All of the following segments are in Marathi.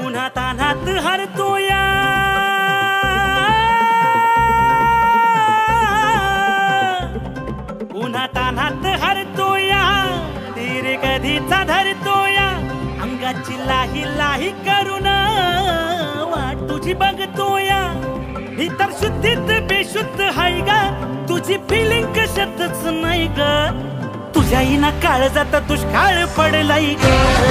उन्हा तान्हात हरतोया उन्हा तान्हात हरतोया तेरे कधीचा धरतोया अंगाची लाही लाही करून वाट तुझी बघतोया इतर शुद्धीत बेशुद्ध हाय ग तुझी फिलिंग कशातच नाही ग तुझ्या इना काळ जाता दुष्काळ पडलाय ग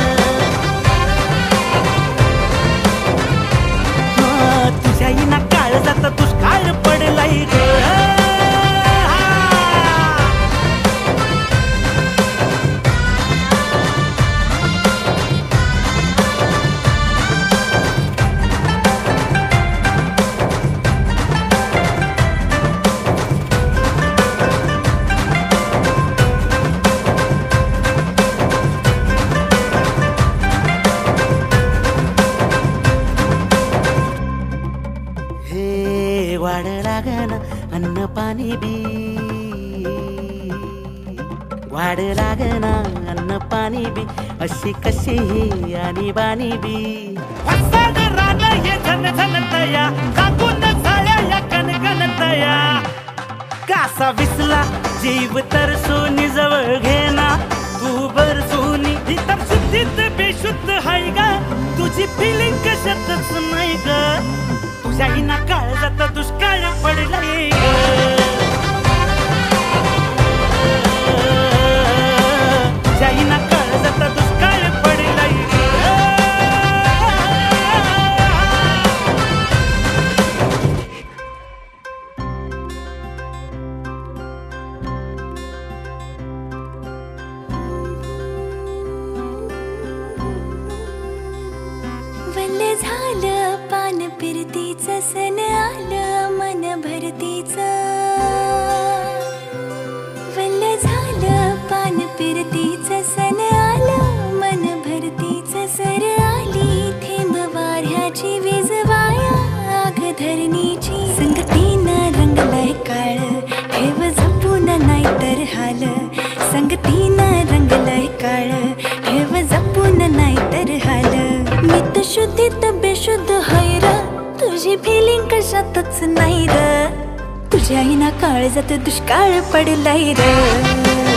तुझ्या इना काळ जाता दुष्काळ पडलाय ग वाढ लागना अन्न पाणी बी वाढ लागना अन्न पाणी बी अशी कशी ही आणि बाणी बी फसाद राना ये झन झन तया काकून झाल्या या कणकण तया कासा विसला जीव तर सोनी जवळ घेना तू बर सोनी इतर शुद्धीत बेशुद्ध हाय ग तुझी फिलिंग कशातच नाही ग तुझ्या इना काळ जाता दुष्काळ पडलाय तुझ्या इना काळ जाता दुष्काळ पडलाय वल्ल झालं पान फिरतीचं सन आलं मन भरतीचं वल्ल झालं पान फिरतीचं सन आलं मन भरतीचं सर आली थेंब वाऱ्याची वीज वाया आग धरणीची संगतीनं रंगलंय काळ ठेव जपून नाहीतर हाल संगतीनं रंगलंय काळ ठेव जपून नाहीतर हाल मी तर शुद्धीत बेशुद्ध हाय र तुझी फिलिंग कशातच नाही र तुझ्या इना काळ जात दुष्काळ पडलाय र